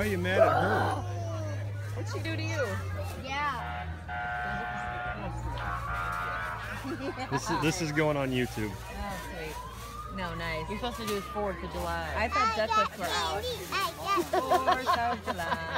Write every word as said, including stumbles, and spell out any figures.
Why are you mad at her? What'd she do to you? Yeah. This is this is going on YouTube. Oh, sweet. No, nice. You're supposed to do is fourth of July. I thought duck lips were out. fourth of July.